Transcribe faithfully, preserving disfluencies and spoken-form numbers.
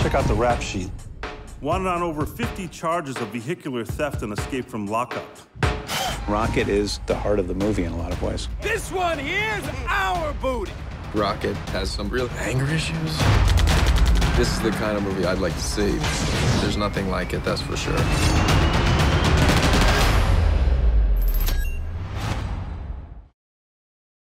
Check out the rap sheet. Wanted on over fifty charges of vehicular theft and escape from lockup. Rocket is the heart of the movie in a lot of ways. This one here's our booty. Rocket has some real anger issues. This is the kind of movie I'd like to see. There's nothing like it, that's for sure.